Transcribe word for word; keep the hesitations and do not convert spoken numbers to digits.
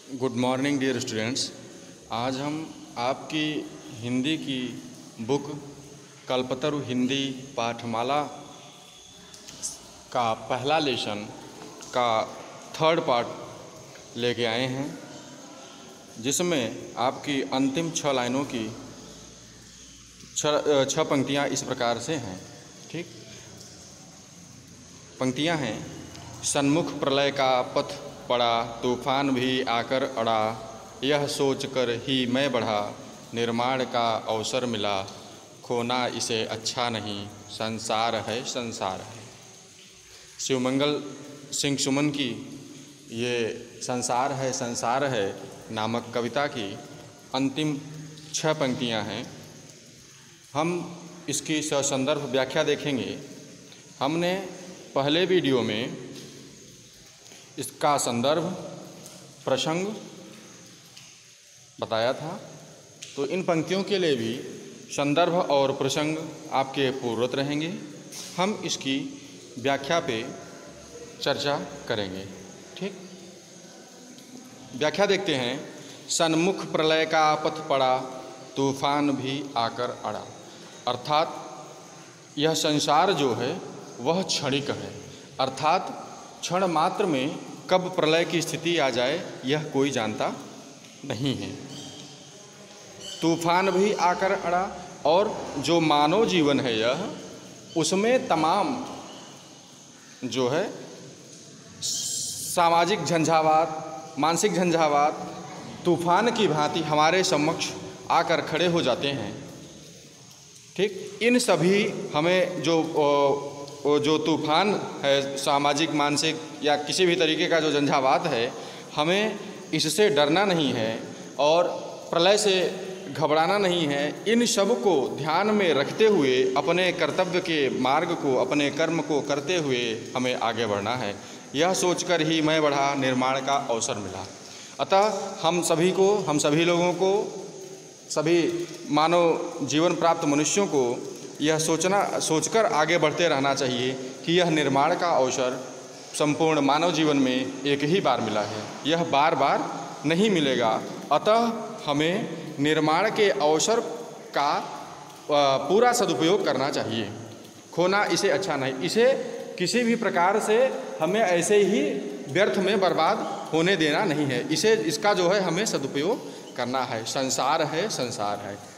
Good morning dear students. आज हम आपकी हिंदी की बुक कल्पतरु हिंदी पाठमाला का पहला लेसन का थर्ड पार्ट लेके आए हैं, जिसमें आपकी अंतिम छः लाइनों की छः छः पंक्तियाँ इस प्रकार से हैं। ठीक, पंक्तियाँ हैं। सन्मुख प्रलय का पथ पड़ा, तूफान भी आकर अड़ा, यह सोचकर ही मैं बढ़ा, निर्माण का अवसर मिला, खोना इसे अच्छा नहीं, संसार है संसार है। शिवमंगल सिंह सुमन की ये संसार है संसार है नामक कविता की अंतिम छह पंक्तियां हैं। हम इसकी ससंदर्भ व्याख्या देखेंगे। हमने पहले वीडियो में इसका संदर्भ प्रसंग बताया था, तो इन पंक्तियों के लिए भी संदर्भ और प्रसंग आपके पूर्वत रहेंगे। हम इसकी व्याख्या पे चर्चा करेंगे। ठीक, व्याख्या देखते हैं। सन्मुख प्रलय का पथ पड़ा, तूफान भी आकर अड़ा। अर्थात यह संसार जो है वह क्षणिक है, अर्थात क्षण मात्र में कब प्रलय की स्थिति आ जाए यह कोई जानता नहीं है। तूफान भी आकर अड़ा, और जो मानव जीवन है यह, उसमें तमाम जो है सामाजिक झंझावात, मानसिक झंझावात तूफान की भांति हमारे समक्ष आकर खड़े हो जाते हैं। ठीक, इन सभी हमें जो जो तूफान है, सामाजिक, मानसिक या किसी भी तरीके का जो झंझावात है, हमें इससे डरना नहीं है और प्रलय से घबराना नहीं है। इन सब को ध्यान में रखते हुए अपने कर्तव्य के मार्ग को, अपने कर्म को करते हुए हमें आगे बढ़ना है। यह सोचकर ही मैं बढ़ा, निर्माण का अवसर मिला। अतः हम सभी को, हम सभी लोगों को, सभी मानव जीवन प्राप्त मनुष्यों को यह सोचना सोचकर आगे बढ़ते रहना चाहिए कि यह निर्माण का अवसर संपूर्ण मानव जीवन में एक ही बार मिला है, यह बार बार नहीं मिलेगा। अतः हमें निर्माण के अवसर का पूरा सदुपयोग करना चाहिए, खोना इसे अच्छा नहीं। इसे किसी भी प्रकार से हमें ऐसे ही व्यर्थ में बर्बाद होने देना नहीं है। इसे इसका जो है हमें सदुपयोग करना है। संसार है संसार है।